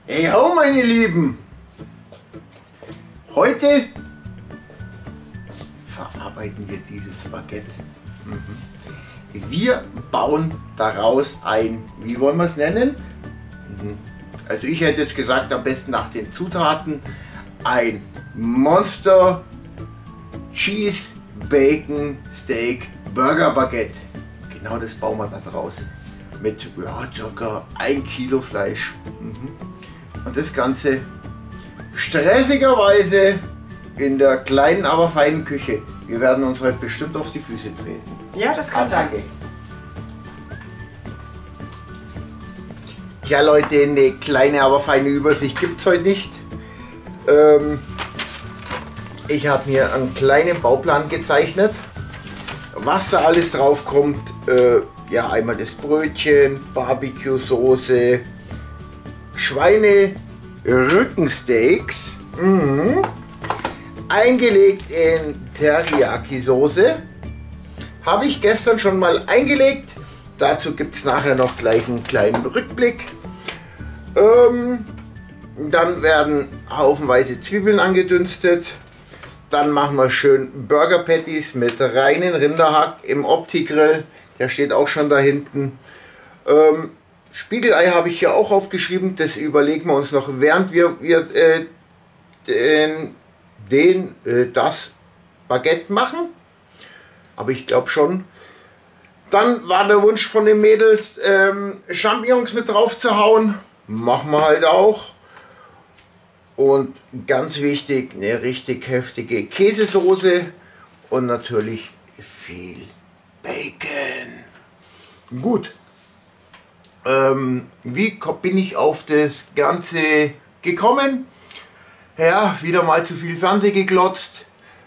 Hey ho, meine Lieben! Heute verarbeiten wir dieses Baguette. Wir bauen daraus ein, wie wollen wir es nennen? Also ich hätte jetzt gesagt, am besten nach den Zutaten, ein Monster Cheese Bacon Steak Burger Baguette. Genau das bauen wir da draußen. Mit ja, ca. 1 Kilo Fleisch. Und das Ganze stressigerweise in der kleinen, aber feinen Küche. Wir werden uns heute bestimmt auf die Füße treten. Ja, das kann sein. Tja Leute, eine kleine, aber feine Übersicht gibt es heute nicht. Ich habe mir einen kleinen Bauplan gezeichnet, was da alles drauf kommt. Ja, einmal das Brötchen, Barbecue-Soße, Schweine-Rückensteaks, eingelegt in Teriyaki-Soße. Habe ich gestern schon mal eingelegt. Dazu gibt es nachher noch gleich einen kleinen Rückblick. Dann werden haufenweise Zwiebeln angedünstet. Dann machen wir schön Burger Patties mit reinen Rinderhack im Opti-Grill. Der steht auch schon da hinten. Spiegelei habe ich hier auch aufgeschrieben. Das überlegen wir uns noch, während wir das Baguette machen. Aber ich glaube schon. Dann war der Wunsch von den Mädels, Champignons mit drauf zu hauen. Machen wir halt auch. Und ganz wichtig, eine richtig heftige Käsesoße und natürlich viel Bacon. Gut. Wie bin ich auf das Ganze gekommen? Ja, wieder mal zu viel Fernsehen geglotzt.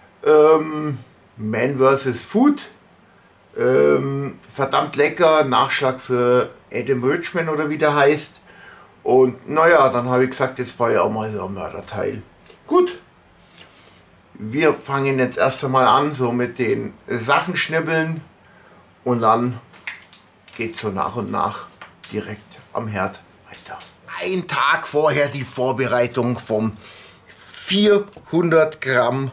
Man vs. Food. Verdammt lecker. Nachschlag für Adam Richman oder wie der heißt. Und naja, dann habe ich gesagt, jetzt war ja auch mal so ein Mörderteil. Gut. Wir fangen jetzt erst einmal an, so mit den Sachen schnibbeln. Und dann geht so nach und nach direkt am Herd weiter. Ein Tag vorher die Vorbereitung vom 400 Gramm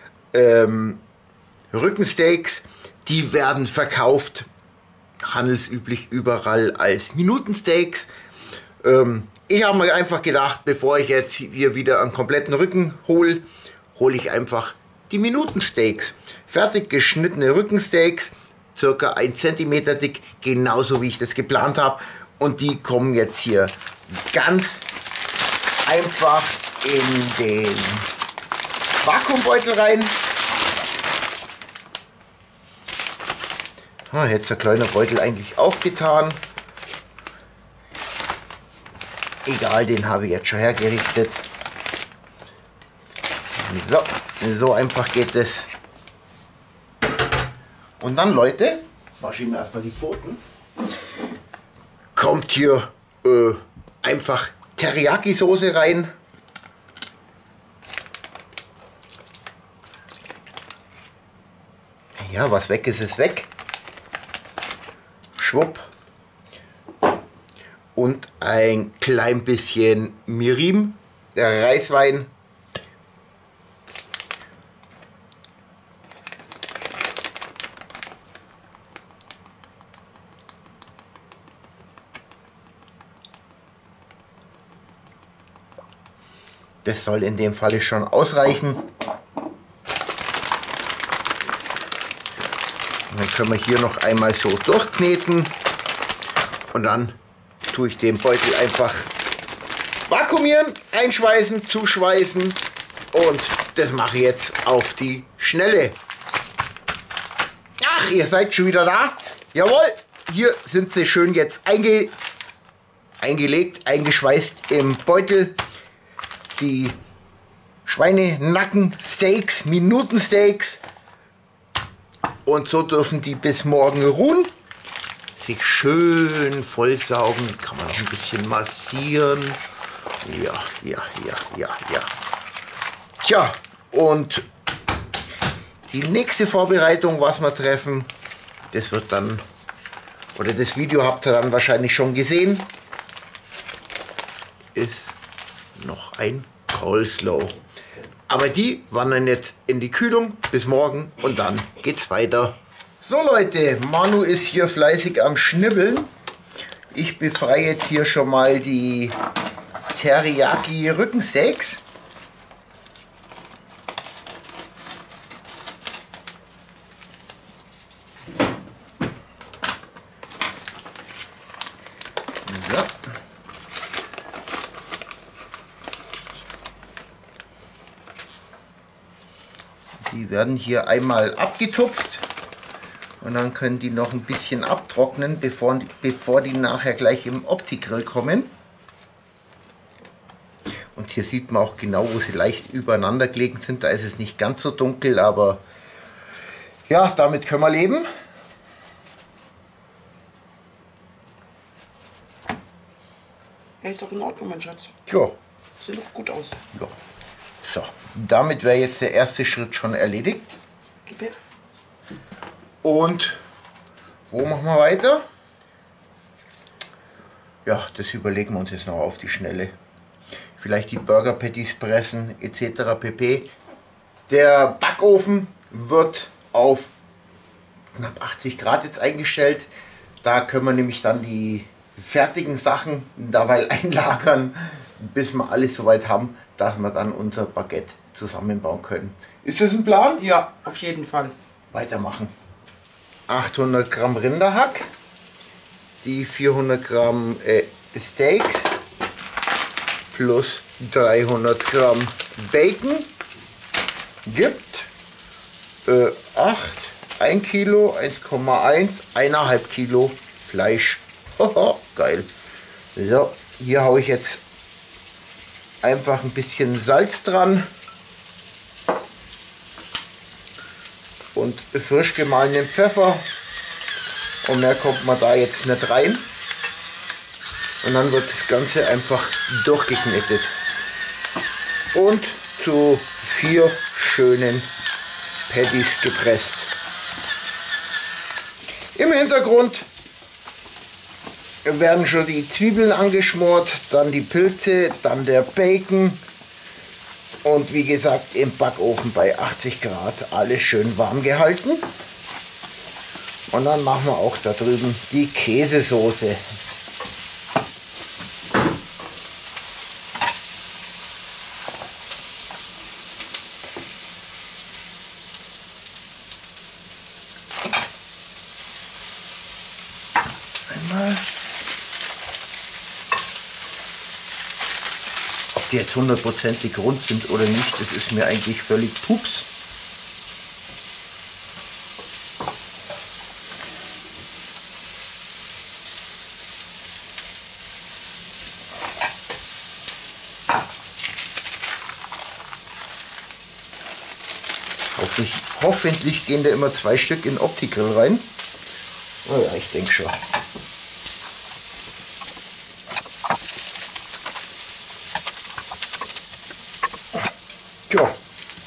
Rückensteaks. Die werden verkauft, handelsüblich überall als Minutensteaks. Ich habe mir einfach gedacht, bevor ich jetzt hier wieder einen kompletten Rücken hole, hole ich einfach die Minutensteaks. Fertig geschnittene Rückensteaks, circa 1 cm dick, genauso wie ich das geplant habe. Und die kommen jetzt hier ganz einfach in den Vakuumbeutel rein. Hätte der kleine Beutel eigentlich auch getan. Egal, den habe ich jetzt schon hergerichtet. So einfach geht es. Und dann, Leute, wasche ich mir erstmal die Pfoten. Kommt hier einfach Teriyaki-Soße rein. Ja, was weg ist, ist weg. Schwupp. Und ein klein bisschen Mirin, der Reiswein. Das soll in dem Falle schon ausreichen. Und dann können wir hier noch einmal so durchkneten und dann tue ich den Beutel einfach vakuumieren, einschweißen, zuschweißen und das mache ich jetzt auf die Schnelle. Ach, ihr seid schon wieder da? Jawohl, hier sind sie schön jetzt eingelegt, eingeschweißt im Beutel. Die Schweinenacken-Steaks, Minutensteaks. Und so dürfen die bis morgen ruhen. Sich schön vollsaugen. Kann man noch ein bisschen massieren. Ja. Tja, und die nächste Vorbereitung, was wir treffen, das wird dann, oder das Video habt ihr dann wahrscheinlich schon gesehen, ist ein Coleslaw. Aber die wandern jetzt in die Kühlung bis morgen und dann geht's weiter. So Leute, Manu ist hier fleißig am Schnibbeln. Ich befreie jetzt hier schon mal die Teriyaki Rückensteaks. So. Die werden hier einmal abgetupft und dann können die noch ein bisschen abtrocknen, bevor die nachher gleich im Opti-Grill kommen. Und hier sieht man auch genau, wo sie leicht übereinander gelegen sind. Da ist es nicht ganz so dunkel, aber ja, damit können wir leben. Ja, ist doch in Ordnung, mein Schatz. Ja. Sieht doch gut aus. Ja. So, damit wäre jetzt der erste Schritt schon erledigt. Gib her. Und wo machen wir weiter? Ja, das überlegen wir uns jetzt noch auf die Schnelle. Vielleicht die Burger Patties pressen etc. pp. Der Backofen wird auf knapp 80 Grad jetzt eingestellt. Da können wir nämlich dann die fertigen Sachen dabei einlagern, bis wir alles soweit haben, dass wir dann unser Baguette zusammenbauen können. Ist das ein Plan? Ja, auf jeden Fall. Weitermachen. 800 Gramm Rinderhack, die 400 Gramm Steaks plus 300 Gramm Bacon gibt 1 Kilo, 1,1, 1,5 Kilo Fleisch. Geil. So, hier haue ich jetzt einfach ein bisschen Salz dran und frisch gemahlenen Pfeffer. Und mehr kommt man da jetzt nicht rein. Und dann wird das Ganze einfach durchgeknetet. Und zu 4 schönen Patties gepresst. Im Hintergrund werden schon die Zwiebeln angeschmort, dann die Pilze, dann der Bacon. Und wie gesagt, im Backofen bei 80 Grad alles schön warm gehalten. Und dann machen wir auch da drüben die Käsesoße. Einmal. Ob die jetzt 100%ig rund sind oder nicht, das ist mir eigentlich völlig pups. Hoffentlich gehen da immer 2 Stück in Opti-Grill rein. Oh ja, ich denke schon. Ja.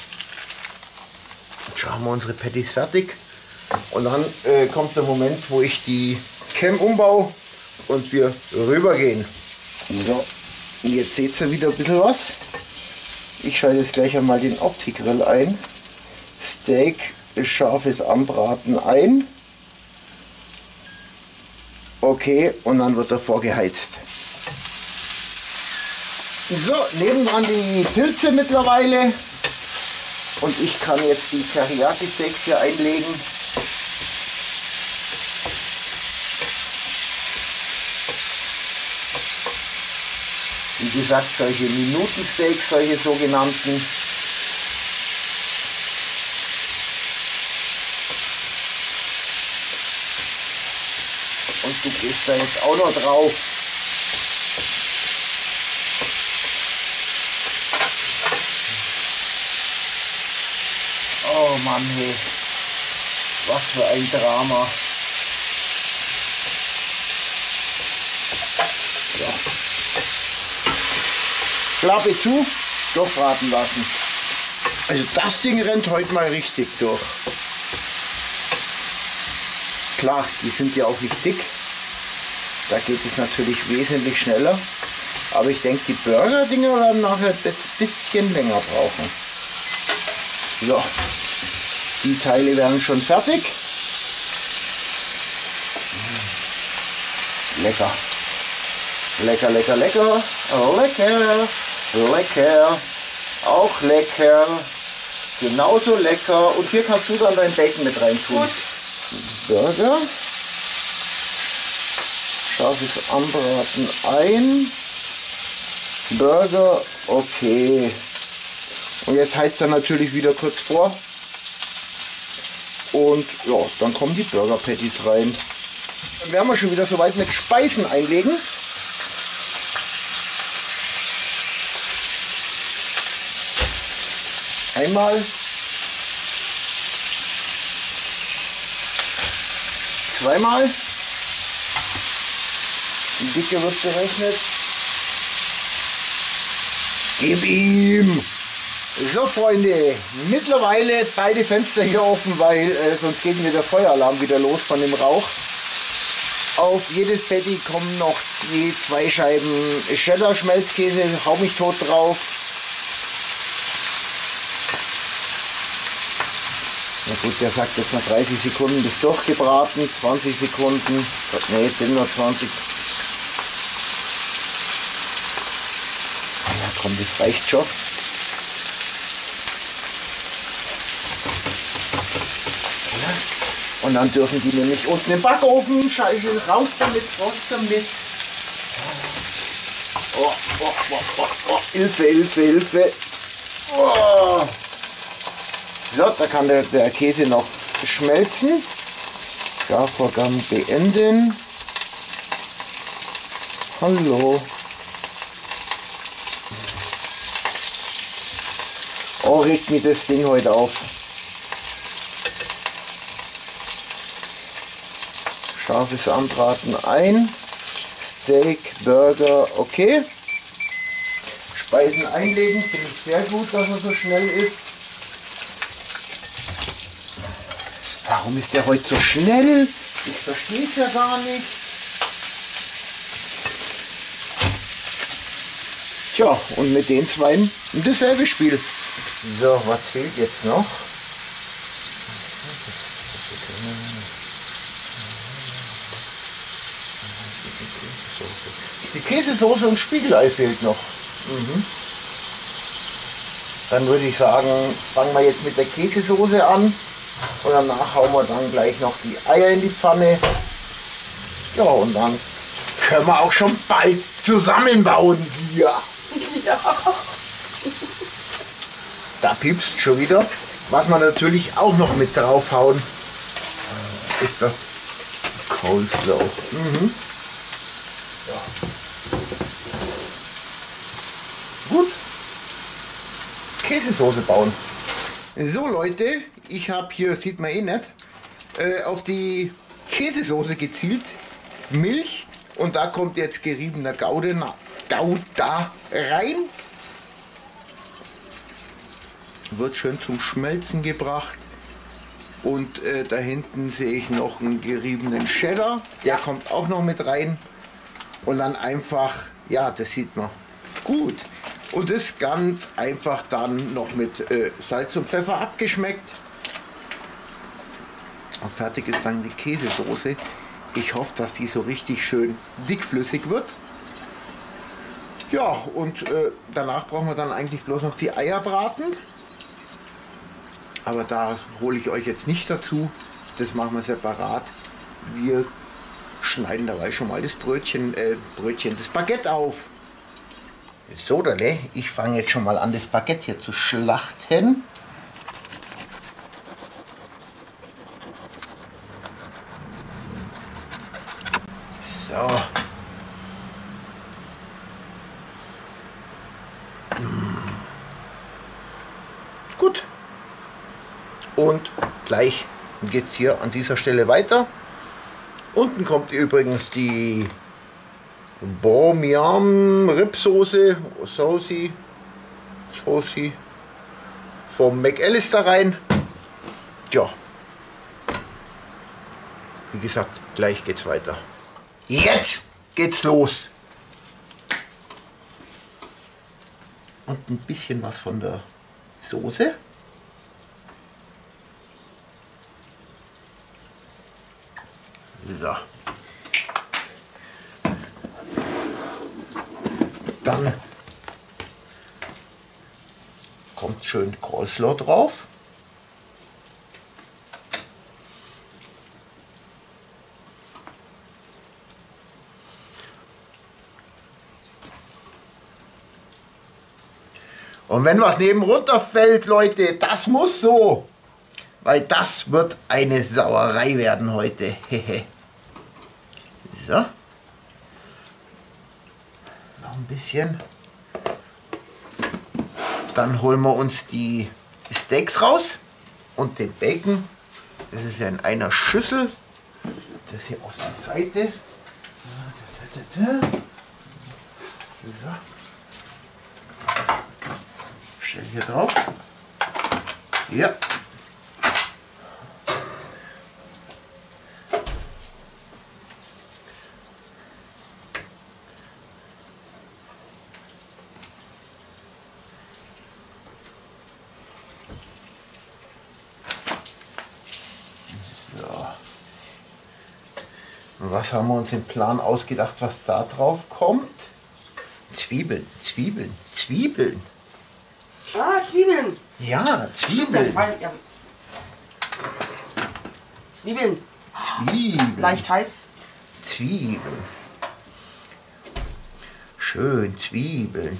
Jetzt schauen wir unsere Patties fertig. Und dann kommt der Moment, wo ich die Cam umbaue und wir rübergehen. So, jetzt seht ihr wieder ein bisschen was. Ich schalte jetzt gleich einmal den Opti-Grill ein. Steak, scharfes Anbraten ein. Okay, und dann wird er vorgeheizt. So, nebenan die Pilze mittlerweile. Und ich kann jetzt die Teriyaki Steaks hier einlegen. Wie gesagt, solche Minutensteaks, solche sogenannten. Und du gehst da jetzt auch noch drauf. Oh Mann, hey. Was für ein Drama. Ja. Klappe zu, durchbraten lassen. Also das Ding rennt heute mal richtig durch. Klar, die sind ja auch nicht dick. Da geht es natürlich wesentlich schneller. Aber ich denke, die Burger-Dinger werden nachher ein bisschen länger brauchen. So, die Teile werden schon fertig. Lecker. Lecker, lecker, lecker. Lecker. Lecker. Auch lecker. Genauso lecker. Und hier kannst du dann dein Bacon mit rein tun. Gut. Burger. Scharfes Anbraten ein. Burger, okay. Und jetzt heizt er natürlich wieder kurz vor. Und ja, dann kommen die Burger Patties rein. Dann wären wir schon wieder soweit mit Speisen einlegen. Einmal. Zweimal. Die Dicke wird berechnet. Gib ihm! So Freunde, mittlerweile beide Fenster hier offen, weil sonst geht mir der Feueralarm wieder los von dem Rauch. Auf jedes Patty kommen noch je 2 Scheiben Cheddar Schmelzkäse, hau mich tot drauf. Na gut, der sagt jetzt nach 30 Sekunden bis durchgebraten, 20 Sekunden, ne, jetzt sind nur 20. Ja komm, das reicht schon. Und dann dürfen die nämlich unten im Backofen, Scheiße, raus damit, raus damit. Oh, oh, oh, oh, oh. Hilfe, Hilfe, Hilfe. Oh. So, da kann der Käse noch schmelzen. Garvorgang beenden. Hallo. Oh, regt mich das Ding heute auf. Scharfes Anbraten ein. Steak, Burger, okay. Speisen einlegen, finde ich sehr gut, dass er so schnell ist. Warum ist der heute so schnell? Ich verstehe es ja gar nicht. Tja, und mit den zwei dasselbe Spiel. So, was fehlt jetzt noch? Die Käsesoße und Spiegelei fehlt noch. Dann würde ich sagen, fangen wir jetzt mit der Käsesoße an. Und danach hauen wir dann gleich noch die Eier in die Pfanne. Ja, und dann können wir auch schon bald zusammenbauen hier. Ja. Da piepst schon wieder. Was wir natürlich auch noch mit draufhauen, ist das Coleslaw. Ja. Gut. Käsesoße bauen. So Leute, ich habe hier, sieht man eh nicht, auf die Käsesoße gezielt. Milch und da kommt jetzt geriebener Gouda rein. Wird schön zum Schmelzen gebracht. Und da hinten sehe ich noch einen geriebenen Cheddar. Der kommt auch noch mit rein. Und dann einfach, ja, das sieht man gut. Und das ganz einfach dann noch mit Salz und Pfeffer abgeschmeckt. Und fertig ist dann die Käsesoße. Ich hoffe, dass die so richtig schön dickflüssig wird. Ja, und danach brauchen wir dann eigentlich bloß noch die Eier braten. Aber da hole ich euch jetzt nicht dazu. Das machen wir separat. Wir schneiden dabei schon mal das das Baguette auf. So, Dale, ich fange jetzt schon mal an, das Baguette hier zu schlachten. So. Gut. Und gleich geht es hier an dieser Stelle weiter. Unten kommt übrigens die Bormiam Ribsoße, Saucy vom McAllister rein. Ja, wie gesagt, gleich geht's weiter. Jetzt geht's los. und ein bisschen was von der Soße. So. Dann kommt schön Coleslaw drauf. Und wenn was neben runterfällt, Leute, das muss so. Weil das wird eine Sauerei werden heute. So. Noch ein bisschen. Dann holen wir uns die Steaks raus und den Bacon. Das ist ja in einer Schüssel. Das hier auf die Seite. So. Stell hier drauf. Ja. So. Was haben wir uns im Plan ausgedacht, was da drauf kommt? Zwiebeln, Zwiebeln, Zwiebeln. Ah, Zwiebeln. Ja, Zwiebeln. Ja. Zwiebeln. Zwiebeln. Leicht heiß. Zwiebeln. Schön, Zwiebeln.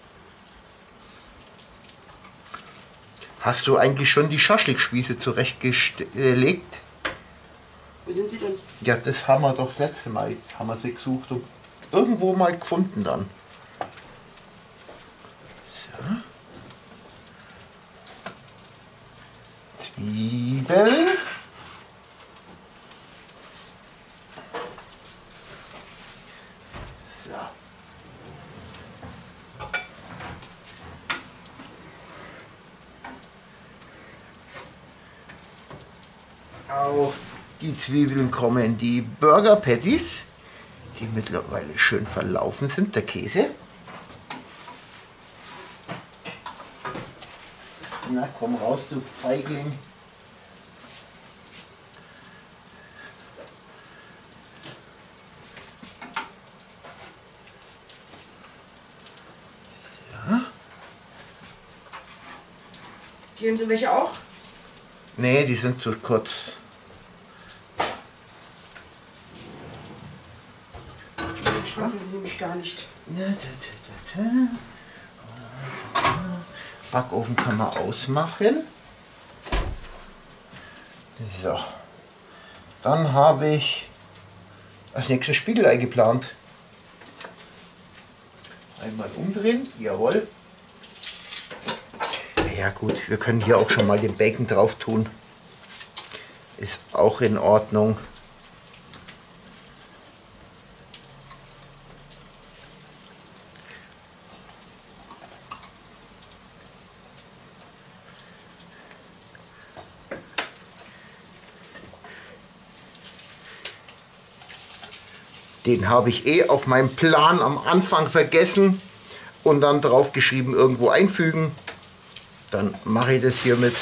Hast du eigentlich schon die Schaschlikspieße zurechtgelegt? Wo sind sie denn? Ja, das haben wir doch das letzte Mal. Jetzt haben wir sie gesucht und irgendwo mal gefunden dann. So. Zwiebeln. So. Auf die Zwiebeln kommen die Burger Patties, die mittlerweile schön verlaufen sind, der Käse. Na, komm raus, du Feigling. Ja. Gehen Sie welche auch? Nee, die sind zu kurz. Schnappen nehme ich gar nicht. Backofen kann man ausmachen. So. Dann habe ich als nächstes Spiegelei geplant. Einmal umdrehen, jawohl. Ja gut, wir können hier auch schon mal den Bacon drauf tun. Ist auch in Ordnung. Den habe ich auf meinem Plan am Anfang vergessen und dann drauf geschrieben, irgendwo einfügen. Dann mache ich das hiermit.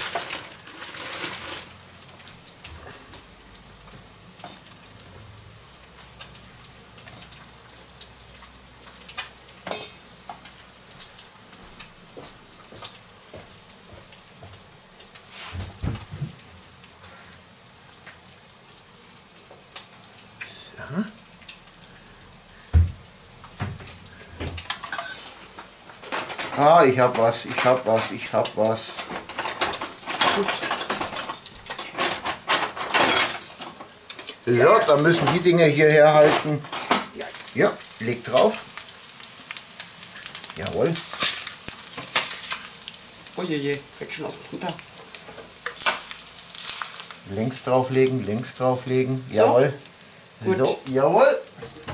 So. Ah, ich hab was, ich hab was, ich hab was. Gut. So, dann müssen die Dinge hierher halten. Ja, leg drauf. Jawohl. Uiuiui, fällt schon aus dem runter. Links drauflegen, links drauflegen. So? Jawohl. Gut. So, jawohl.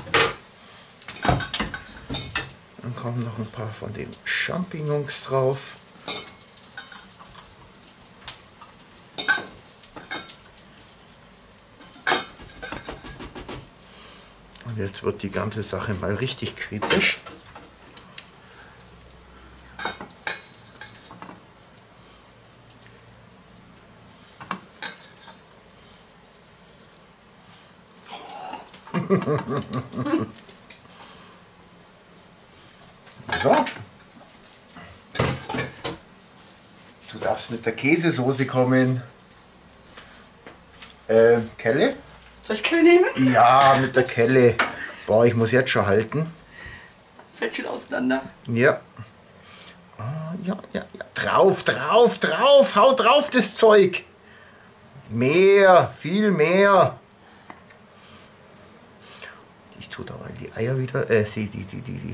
Dann kommen noch ein paar von den Champignons drauf. Und jetzt wird die ganze Sache mal richtig kritisch. So. Du darfst mit der Käsesoße kommen. Kelle? Soll ich Kelle nehmen? Ja, mit der Kelle. Boah, ich muss jetzt schon halten. Fällt schon auseinander. Ja. Ja. Drauf. Hau drauf das Zeug. Mehr, viel mehr. Ich tue da mal die Eier wieder. Die.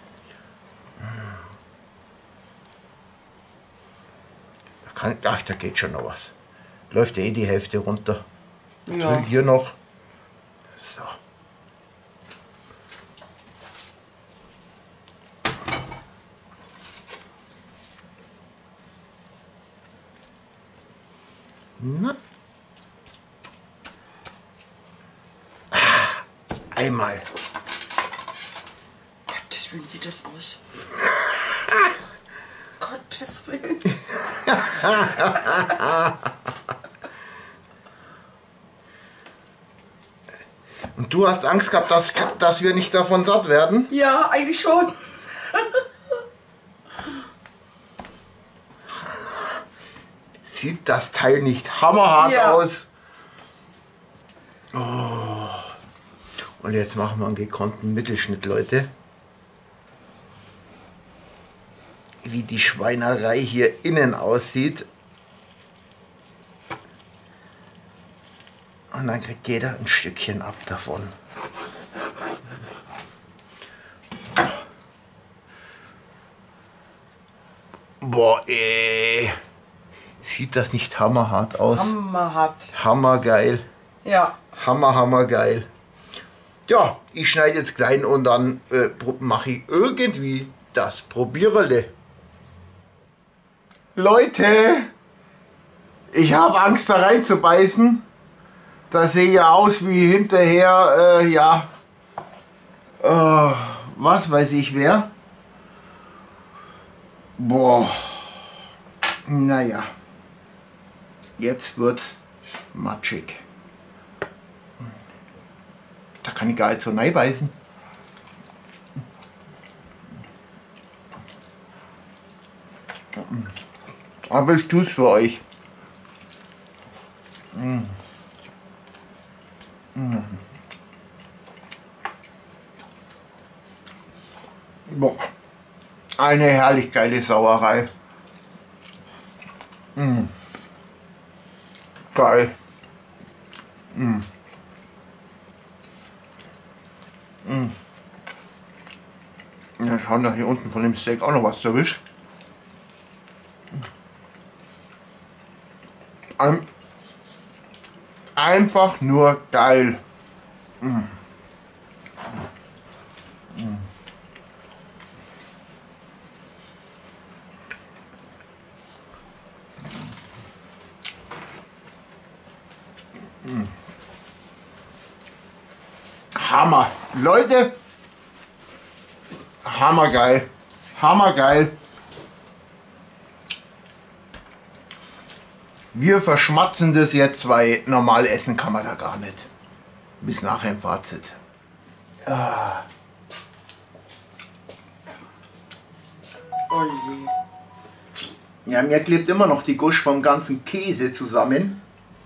Ach, da geht schon noch was. Läuft ja eh die Hälfte runter. Ja. Hier noch. So. Na. Einmal. Gottes Willen sieht das aus. Gottes Willen. Und du hast Angst gehabt, dass wir nicht davon satt werden? Ja, eigentlich schon. Sieht das Teil nicht hammerhart Ja. aus? Oh. Und jetzt machen wir einen gekonnten Mittelschnitt, Leute. Wie die Schweinerei hier innen aussieht. Und dann kriegt jeder ein Stückchen ab davon. Boah, ey. Sieht das nicht hammerhart aus? Hammerhart. Hammergeil. Ja. Hammergeil. Ja, ich schneide jetzt klein und dann mache ich irgendwie das Probiererle. Leute, ich habe Angst da reinzubeißen. Das sehe ja aus wie hinterher, was weiß ich wer. Boah, naja, jetzt wird's matschig. Da kann ich gar nicht so reinbeißen. Aber ich tue es für euch. Boah, eine herrlich geile Sauerei. Geil. Ja, schauen, dass hier unten von dem Steak auch noch was erwischt. Einfach nur geil. Hammer. Leute, hammergeil. Hammergeil. Wir verschmatzen das jetzt, weil normal essen kann man da gar nicht. Bis nachher im Fazit. Ah. Oh je. Ja, mir klebt immer noch die Gusch vom ganzen Käse zusammen.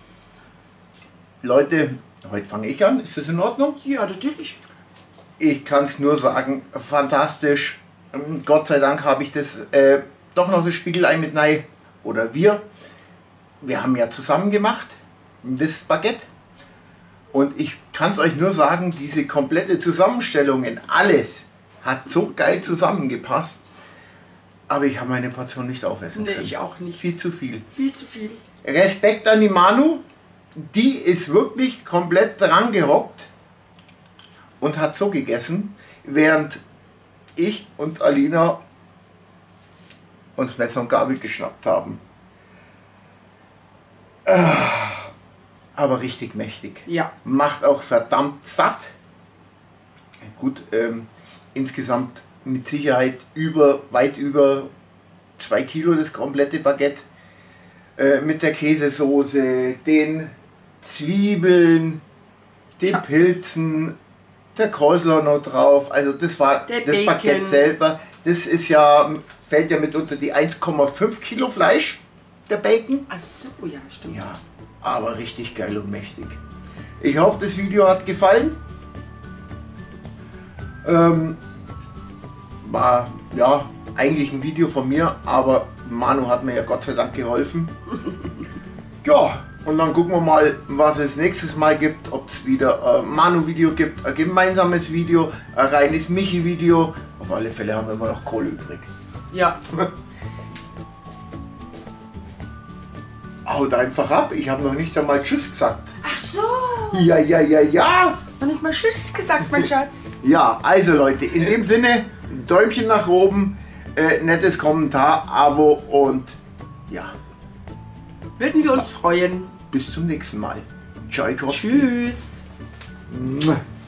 Leute, heute fange ich an. Ist das in Ordnung? Ja, natürlich. Ich kann es nur sagen, fantastisch. Gott sei Dank habe ich das doch noch das Spiegelei mit rein. Oder wir haben ja zusammen gemacht, das Baguette. Und ich kann es euch nur sagen, diese komplette Zusammenstellung in alles hat so geil zusammengepasst. Aber ich habe meine Portion nicht aufessen Nee, können. ich auch nicht. Viel zu viel. Viel zu viel. Respekt an die Manu, die ist wirklich komplett dran gehockt und hat so gegessen, während ich und Alina uns Messer und Gabel geschnappt haben. Aber richtig mächtig. Ja. Macht auch verdammt satt. Gut, insgesamt mit Sicherheit weit über 2 Kilo das komplette Baguette. Mit der Käsesoße, den Zwiebeln, den Pilzen, der Coleslaw noch drauf. Also das war Der das Bacon. Baguette selber. Das ist ja, fällt ja mit unter die 1,5 Kilo Fleisch, der Bacon. Ach so, ja, stimmt. Ja, aber richtig geil und mächtig. Ich hoffe, das Video hat gefallen. War ja eigentlich ein Video von mir, aber Manu hat mir ja Gott sei Dank geholfen. Ja, und dann gucken wir mal, was es nächstes Mal gibt. Ob es wieder ein Manu-Video gibt, ein gemeinsames Video, ein reines Michi-Video. Auf alle Fälle haben wir immer noch Kohle übrig. Ja. Haut einfach ab, ich habe noch nicht einmal Tschüss gesagt. Ach so. Ja, ja, ja, ja. Noch nicht mal Tschüss gesagt, mein Schatz. Ja, also Leute, in dem Sinne, ein Däumchen nach oben, nettes Kommentar, Abo und ja, Würden wir uns freuen. bis zum nächsten Mal. Ciao, Tschüss. Mua.